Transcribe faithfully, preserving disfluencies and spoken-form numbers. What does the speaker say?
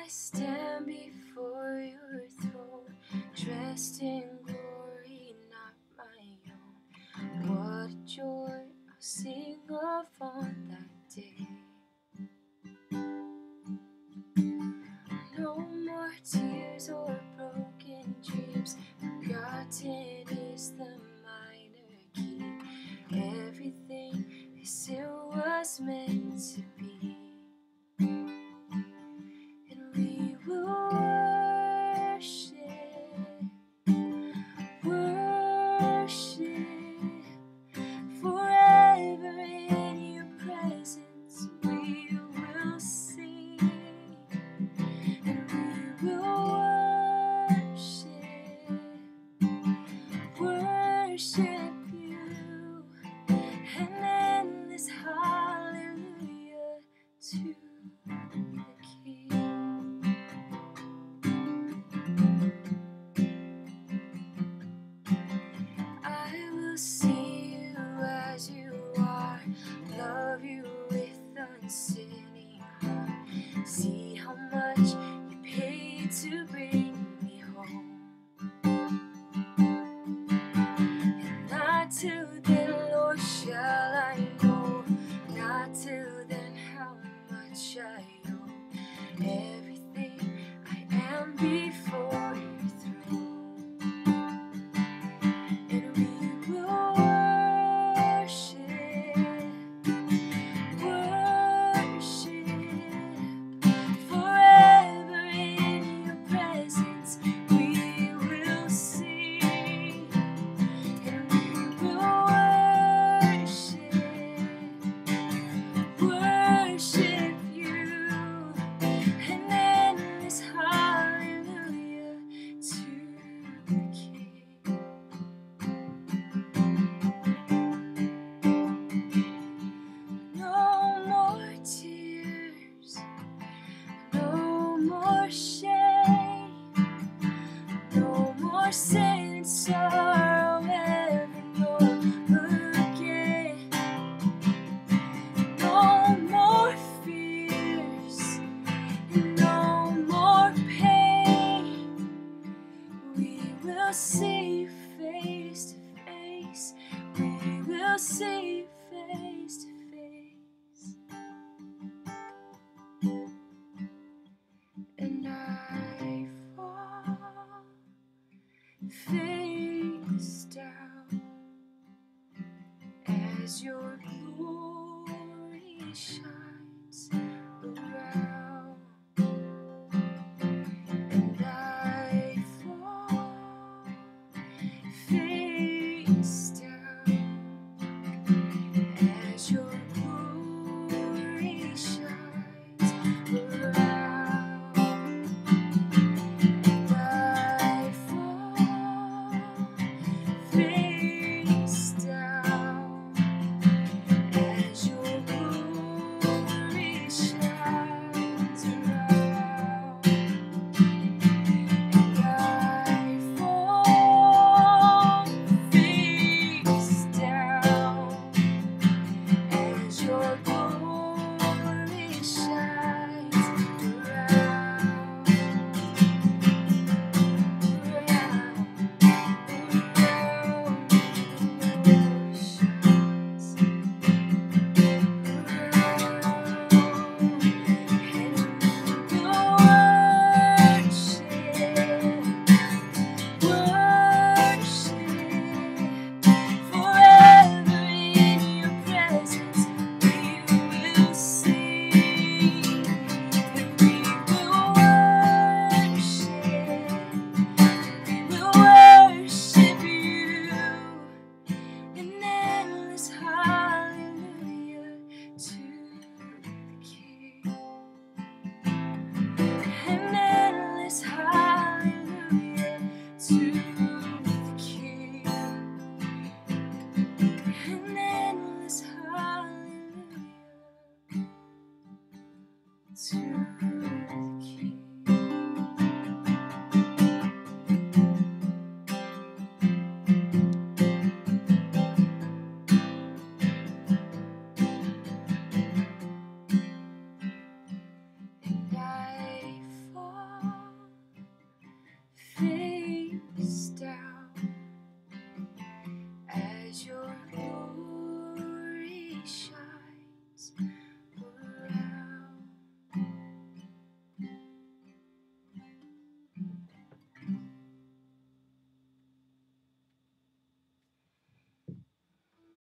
stand before your throne, dressed in glory, not my own. What a joy I'll sing of on that day. No more tears or broken dreams, forgotten is the minor key. Everything as it was meant to be. And we will worship, worship forever in your presence. We will sing, and we will worship, worship you, an endless hallelujah to the King. I will see you as you are, love you with unsinning heart. See how much you paid to bring me home. And not till then, Lord, shall I know, not till then how much I owe. Everything I am before your throne. And we will worship, worship forever in your presence. We will sing, and we will worship, worship you, an endless hallelujah to the King. No more tears, no more shame, no more sin and sorrow ever, no again. No more fears, no more pain. We will see you face to face. We will see you face to face. And I fall face down as your glory shines around. And I fall face down as your glory shines around. And I fall face down as your glory shines around. And I fall face down as your glory shines around, forever in your presence. We will sing, and we will worship, we will worship you, an endless hallelujah to the King. An endless hallelujah to the King. An endless hallelujah to